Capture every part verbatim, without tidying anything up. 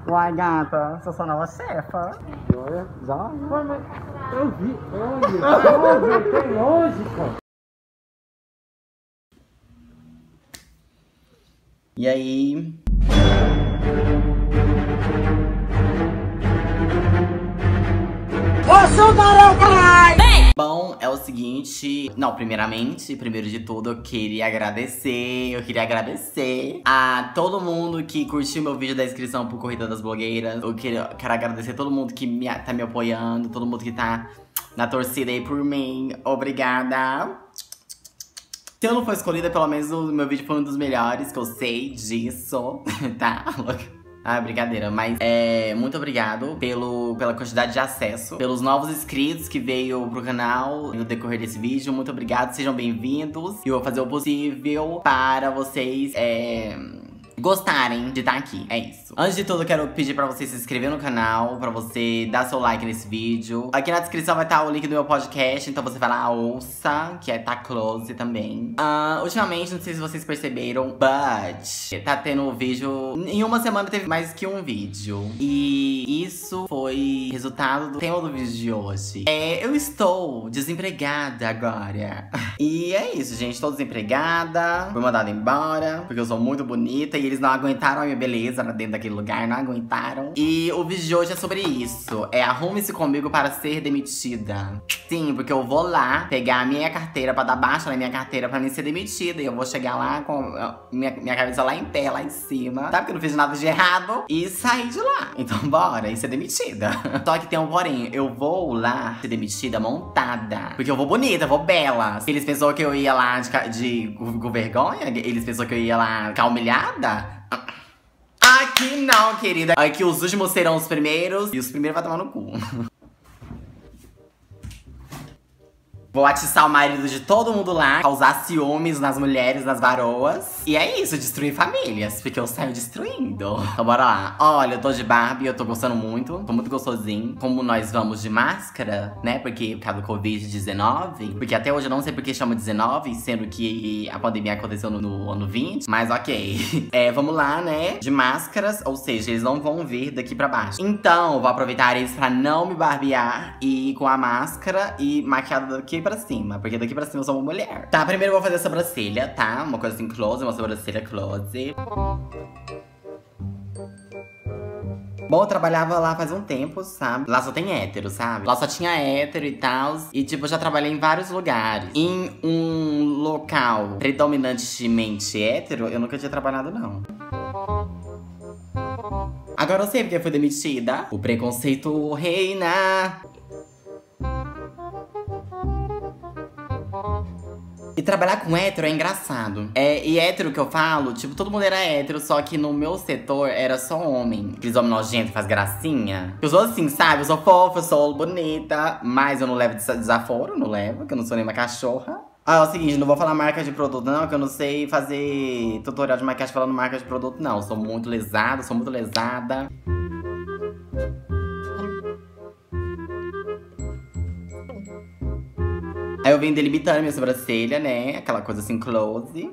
Uai, gata, sou sua nova chefa. Olha, já? Mas eu vi, olha, olha, tem lógica. E aí? Ô, Sumarão, caralho! Bom, é o seguinte. Não, primeiramente, primeiro de tudo, eu queria agradecer. Eu queria agradecer a todo mundo que curtiu meu vídeo da inscrição pro Corrida das Blogueiras. Eu queria, quero agradecer a todo mundo que me, tá me apoiando, todo mundo que tá na torcida aí por mim. Obrigada. Se eu não for escolhida, pelo menos o meu vídeo foi um dos melhores, que eu sei disso, tá? Ah, brincadeira, mas é, muito obrigado pelo, pela quantidade de acesso, pelos novos inscritos que veio pro canal no decorrer desse vídeo. Muito obrigado, sejam bem-vindos. E eu vou fazer o possível para vocês é, gostarem de estar aqui, é isso. Antes de tudo, eu quero pedir pra você se inscrever no canal, pra você dar seu like nesse vídeo. Aqui na descrição vai estar o link do meu podcast, então você vai lá, ouça, que é Tá Close também. Uh, ultimamente, não sei se vocês perceberam, but tá tendo vídeo. Em uma semana teve mais que um vídeo. E isso foi resultado do tema do vídeo de hoje. É, eu estou desempregada agora. E é isso, gente, estou desempregada. Fui mandada embora, porque eu sou muito bonita. E eles não aguentaram a minha beleza dentro daquele lugar, não aguentaram. E o vídeo de hoje é sobre isso. É arrume-se comigo para ser demitida. Sim, porque eu vou lá pegar a minha carteira pra dar baixa na minha carteira pra mim ser demitida. E eu vou chegar lá com minha, minha cabeça lá em pé, lá em cima. Sabe que eu não fiz nada de errado? E sair de lá. Então bora, e ser demitida. Só que tem um porém, eu vou lá ser demitida montada. Porque eu vou bonita, eu vou bela. Eles pensaram que eu ia lá de, de com vergonha? Eles pensaram que eu ia lá ficar humilhada? Aqui não, querida. Aqui os últimos serão os primeiros. E os primeiros vai tomar no cu. Vou atiçar o marido de todo mundo lá, causar ciúmes nas mulheres, nas varoas. E é isso, destruir famílias, porque eu saio destruindo. Então bora lá. Olha, eu tô de Barbie, eu tô gostando muito. Tô muito gostosinho. Como nós vamos de máscara, né? Porque por causa do covid dezenove. Porque até hoje eu não sei porque chama dezenove, sendo que a pandemia aconteceu no, no ano vinte. Mas ok. É, vamos lá, né? De máscaras, ou seja, eles não vão vir daqui pra baixo. Então, eu vou aproveitar eles pra não me barbear e ir com a máscara e maquiada daqui pra cima, porque daqui pra cima eu sou uma mulher. Tá, primeiro eu vou fazer a sobrancelha, tá? Uma coisa assim close, uma sobrancelha close. Bom, eu trabalhava lá faz um tempo, sabe? Lá só tem hétero, sabe? Lá só tinha hétero e tal. E tipo, eu já trabalhei em vários lugares. Em um local predominantemente hétero, eu nunca tinha trabalhado, não. Agora eu sei porque eu fui demitida. O preconceito reina. E trabalhar com hétero é engraçado. É, e hétero que eu falo, tipo, todo mundo era hétero, só que no meu setor era só homem. Aqueles homens nojentos que faz gracinha. Eu sou assim, sabe? Eu sou fofa, eu sou bonita, mas eu não levo desaforo, não levo, porque eu não sou nenhuma cachorra. Ah, é o seguinte, não vou falar marca de produto não, que eu não sei fazer tutorial de maquiagem falando marca de produto não. Eu sou muito lesada, sou muito lesada. Aí eu venho delimitando minha sobrancelha, né? Aquela coisa assim, close.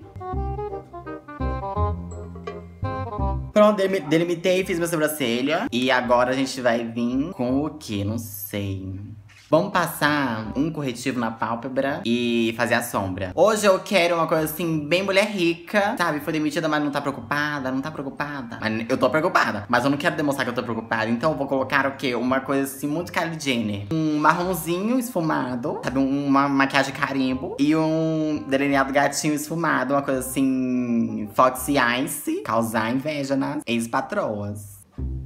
Pronto, delimitei, fiz minha sobrancelha. E agora a gente vai vir com o quê? Não sei. Vamos passar um corretivo na pálpebra e fazer a sombra. Hoje eu quero uma coisa assim, bem mulher rica, sabe? Foi demitida, mas não tá preocupada, não tá preocupada. Mas eu tô preocupada, mas eu não quero demonstrar que eu tô preocupada. Então eu vou colocar o quê? Uma coisa assim, muito Kylie Jenner. Um marronzinho esfumado, sabe? Uma maquiagem carimbo. E um delineado gatinho esfumado. Uma coisa assim, Foxy Ice. Causar inveja nas ex-patroas.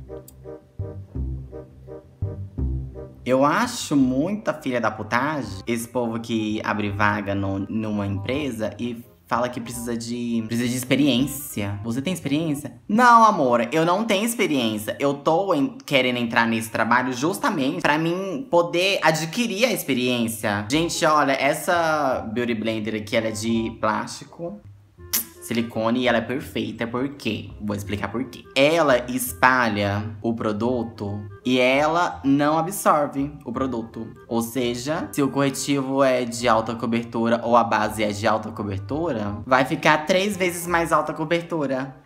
Eu acho muita filha da putagem esse povo que abre vaga no, numa empresa e fala que precisa de, precisa de experiência. Você tem experiência? Não, amor, eu não tenho experiência. Eu tô em, querendo entrar nesse trabalho justamente pra mim poder adquirir a experiência. Gente, olha, essa Beauty Blender aqui, ela é de plástico. Silicone e ela é perfeita, por quê? Vou explicar por quê. Ela espalha o produto e ela não absorve o produto. Ou seja, se o corretivo é de alta cobertura ou a base é de alta cobertura, vai ficar três vezes mais alta cobertura.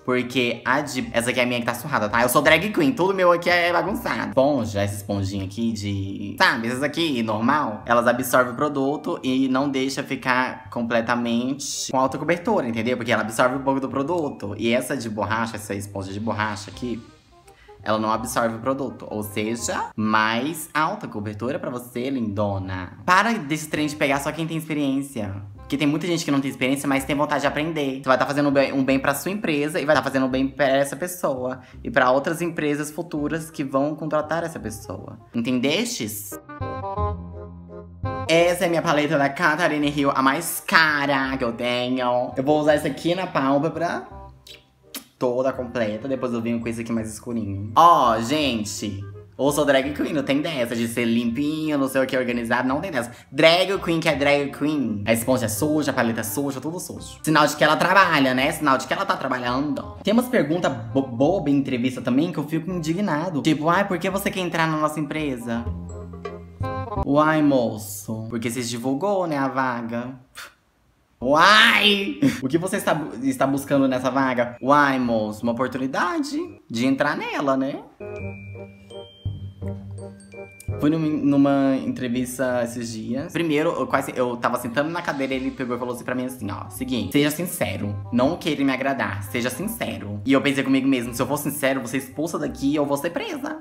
Porque a de… Essa aqui é a minha que tá surrada, tá? Eu sou drag queen, tudo meu aqui é bagunçado. Esponja, essa esponjinha aqui de… Sabe, essas aqui, normal. Elas absorvem o produto e não deixa ficar completamente com alta cobertura, entendeu? Porque ela absorve um pouco do produto. E essa de borracha, essa esponja de borracha aqui, ela não absorve o produto. Ou seja, mais alta cobertura pra você, lindona. Para desse trem de pegar só quem tem experiência. Porque tem muita gente que não tem experiência, mas tem vontade de aprender. Você vai estar fazendo um bem, um bem pra sua empresa e vai estar fazendo um bem pra essa pessoa. E pra outras empresas futuras que vão contratar essa pessoa. Entendestes? Essa é a minha paleta da Catarina Hill, a mais cara que eu tenho. Eu vou usar essa aqui na pálpebra. Toda completa, depois eu venho com esse aqui mais escurinho. Ó, oh, gente, ou sou drag queen, não tem dessa de ser limpinho, não sei o que, organizado, não tem dessa. Drag queen que é drag queen. A esponja é suja, a paleta é suja, tudo sujo. Sinal de que ela trabalha, né? Sinal de que ela tá trabalhando. Tem umas perguntas bo bobas em entrevista também que eu fico indignado. Tipo, ai, por que você quer entrar na nossa empresa? Uai, moço, porque você divulgou, né, a vaga. Uai! O que você está, está buscando nessa vaga? Uai, moço, uma oportunidade de entrar nela, né? Fui numa, numa entrevista esses dias. Primeiro, eu quase eu tava sentando na cadeira e ele pegou e falou assim pra mim assim, ó. Seguinte, seja sincero, não queira me agradar, seja sincero. E eu pensei comigo mesmo, se eu for sincero, você expulsa daqui ou vou ser presa.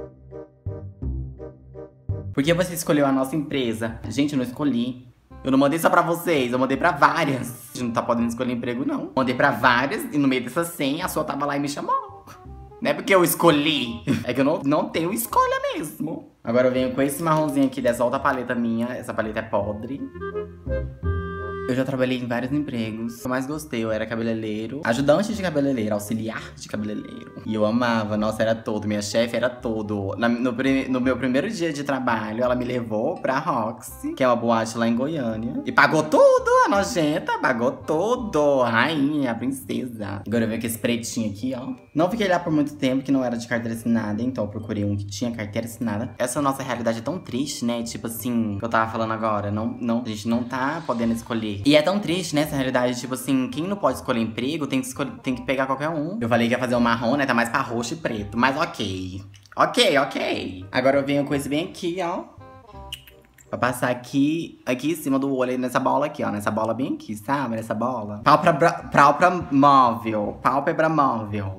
Por que você escolheu a nossa empresa? Gente, eu não escolhi. Eu não mandei só pra vocês, eu mandei pra várias. A gente não tá podendo escolher emprego, não. Mandei pra várias e no meio dessas cem, a sua tava lá e me chamou. Não é porque eu escolhi. É que eu não, não tenho escolha mesmo. Agora eu venho com esse marronzinho aqui dessa outra paleta minha. Essa paleta é podre. Eu já trabalhei em vários empregos. O que eu mais gostei, eu era cabeleireiro, ajudante de cabeleireiro, auxiliar de cabeleireiro. E eu amava, nossa, era todo. Minha chefe era todo. Na, no, no meu primeiro dia de trabalho, ela me levou pra Roxy, que é uma boate lá em Goiânia. E pagou tudo, a nojenta, pagou tudo. Rainha, princesa. Agora eu venho com esse pretinho aqui, ó. Não fiquei lá por muito tempo, que não era de carteira assinada, então eu procurei um que tinha carteira assinada. Essa nossa realidade é tão triste, né? Tipo assim, que eu tava falando agora. Não, não, a gente não tá podendo escolher. E é tão triste, né, essa realidade, tipo assim, quem não pode escolher emprego tem que, escolher, tem que pegar qualquer um. Eu falei que ia fazer um marrom, né, tá mais pra roxo e preto, mas ok. Ok, ok. Agora eu venho com esse bem aqui, ó. Pra passar aqui, aqui em cima do olho, nessa bola aqui, ó, nessa bola bem aqui, sabe, nessa bola. Pálpebra, pálpebra móvel, pálpebra móvel.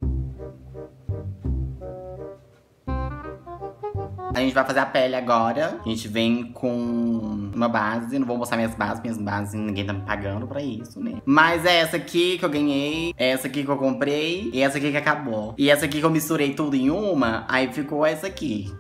A gente vai fazer a pele agora. A gente vem com uma base. Não vou mostrar minhas bases, minhas bases ninguém tá me pagando pra isso, né? Mas é essa aqui que eu ganhei, é essa aqui que eu comprei e essa aqui que acabou. E essa aqui que eu misturei tudo em uma, aí ficou essa aqui.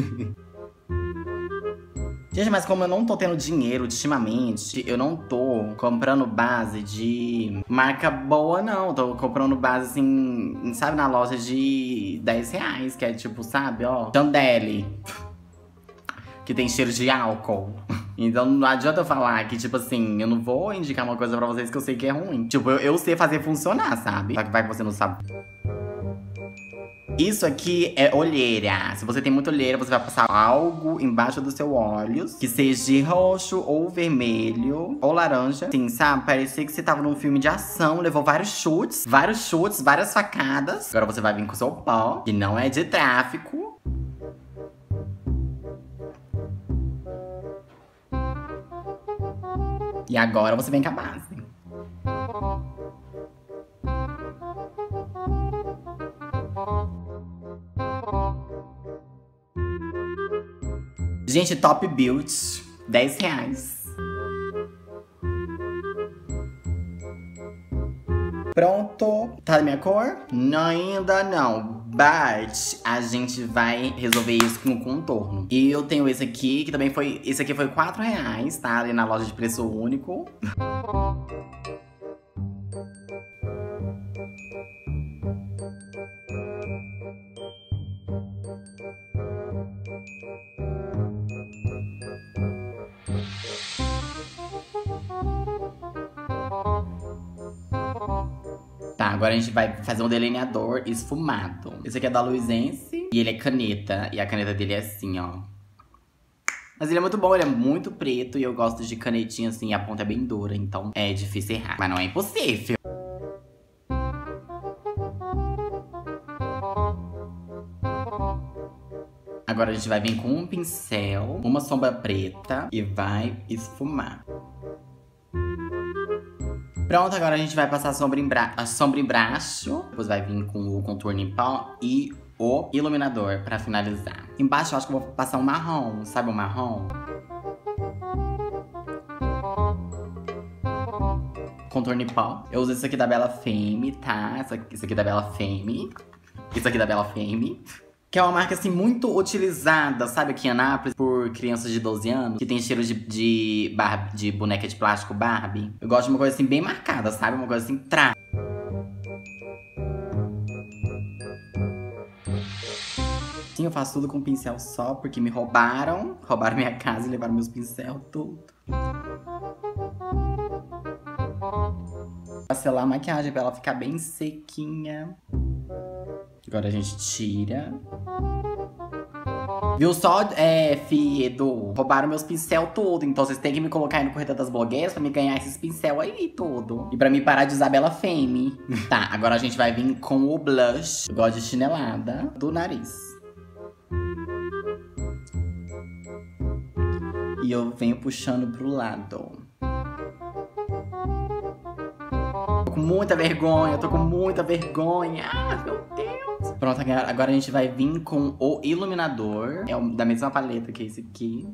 Gente, mas como eu não tô tendo dinheiro ultimamente, eu não tô comprando base de marca boa, não. Tô comprando base, assim, sabe, na loja de dez reais, que é tipo, sabe, ó, Chandelle, que tem cheiro de álcool. Então não adianta eu falar que, tipo assim, eu não vou indicar uma coisa pra vocês que eu sei que é ruim. Tipo, eu, eu sei fazer funcionar, sabe? Só que vai que você não sabe. Isso aqui é olheira. Se você tem muita olheira, você vai passar algo embaixo dos seus olhos, que seja de roxo ou vermelho ou laranja. Sim, sabe? Parecia que você tava num filme de ação, levou vários chutes, vários chutes, várias facadas. Agora você vai vir com o seu pó, que não é de tráfico. E agora você vem com a base. Gente, Top Beauty, dez reais. Pronto. Tá da minha cor? Não, ainda não. But a gente vai resolver isso com o contorno. E eu tenho esse aqui, que também foi… Esse aqui foi quatro reais, tá? Ali na loja de preço único. Tá, agora a gente vai fazer um delineador esfumado. Esse aqui é da Luizense e ele é caneta. E a caneta dele é assim, ó. Mas ele é muito bom, ele é muito preto e eu gosto de canetinha assim, a ponta é bem dura, então é difícil errar. Mas não é impossível. Agora a gente vai vir com um pincel, uma sombra preta e vai esfumar. Pronto, agora a gente vai passar a sombra, embra a sombra embaixo. Depois vai vir com o contorno em pó e o iluminador pra finalizar. Embaixo eu acho que eu vou passar um marrom, sabe o marrom? Contorno em pó. Eu uso esse aqui da Bella Femme, tá? Esse aqui da Bella Femme. Isso aqui da Bella Femme. Que é uma marca, assim, muito utilizada, sabe, aqui em Anápolis, por crianças de doze anos. Que tem cheiro de, de, Barbie, de boneca de plástico Barbie. Eu gosto de uma coisa, assim, bem marcada, sabe? Uma coisa, assim, tra. Sim, eu faço tudo com pincel só, porque me roubaram. Roubaram minha casa e levaram meus pincel, tudo. Vou selar a maquiagem pra ela ficar bem sequinha. Agora a gente tira. Viu só, é, Fiedo? Roubaram meus pincel tudo. Então vocês têm que me colocar aí no Corrida das Blogueiras pra me ganhar esses pincel aí tudo. E pra me parar de usar Bella Femme. Tá, agora a gente vai vir com o blush. Eu gosto de chinelada do nariz. E eu venho puxando pro lado. Tô com muita vergonha, tô com muita vergonha. Ah, meu Deus. Pronto, agora a gente vai vir com o iluminador. É da mesma paleta que esse aqui.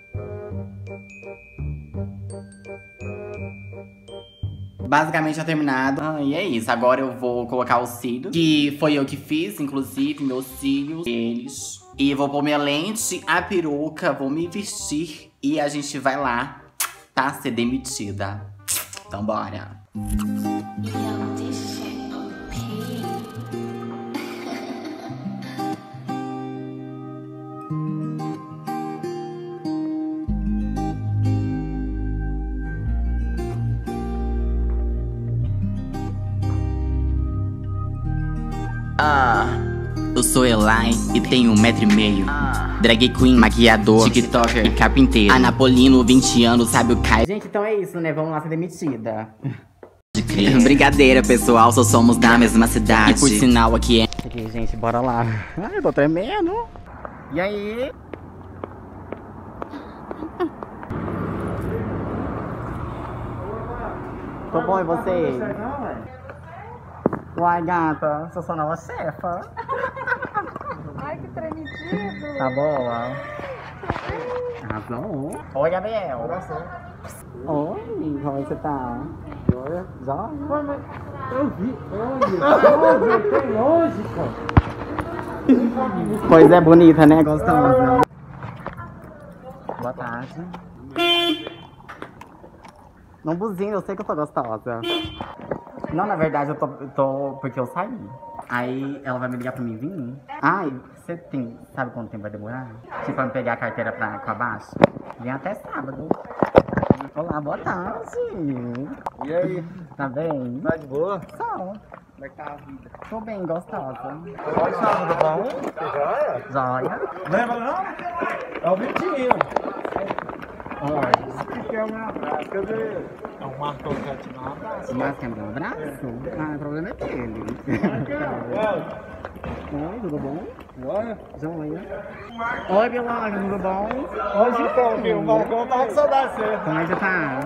Basicamente já terminado. Ah, e é isso. Agora eu vou colocar os cílios. Que foi eu que fiz, inclusive, meus cílios. Eles. E vou pôr minha lente, a peruca, vou me vestir. E a gente vai lá, tá? Ser demitida. Então bora. Ah, eu sou Eli e tenho um metro e meio. Drag queen, maquiador, tiktoker e carpinteiro. Anapolino, vinte anos, sabe o Caio. Gente, então é isso, né? Vamos lá ser demitida. Brincadeira, pessoal, só somos da mesma cidade. E por sinal aqui é... Aqui, gente, bora lá. Ai, eu tô tremendo. E aí? Tô bom, e você? Uai, gata, sou sua nova chefa. Ai, que tremidinho. Tá boa? Arrasou. Oi, Gabriel. Oi, como é que você tá? Joia. Joia? Ué, mas eu vi. Olha, tem lógica. Coisa é bonita, né? Gostosa. Boa tarde. Não buzina, eu sei que eu tô gostosa. Não, na verdade, eu tô, eu tô... Porque eu saí. Aí, ela vai me ligar pra mim vir? Ai, você tem... Sabe quanto tempo vai demorar? Tipo, pra me pegar a carteira pra, com a baixa? Vem até sábado. Olá, boa tarde. E aí? Tá bem? Tá de boa? Só. Como é que tá a vida? Tô bem, gostosa. Pode estar tudo bom? Joia? Joia. Lembra não? É o Vitinho. Oi. Esse aqui é um abraço. Cadê? É um Marcão que quer te dar um abraço. Mas quer me dar um abraço? Ah, o problema é dele. Oi, tudo bom? Joia? Joia. Oi, Bilog, tudo bom? Hoje então, filho. O Marcão tava com saudade de você. Como é que você tá?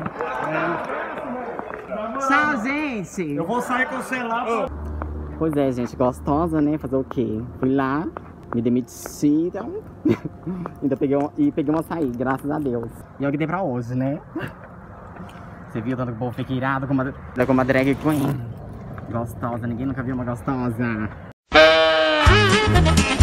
É. Tchau, gente! Eu vou sair com você lá. Pois é, gente, gostosa, né? Fazer o quê? Fui lá, me demitiram. Ainda peguei um, e peguei uma açaí, graças a Deus. E é o que tem pra hoje, né? Você viu tanto que o povo fica irado com uma, com uma drag queen? Gostosa, ninguém nunca viu uma gostosa.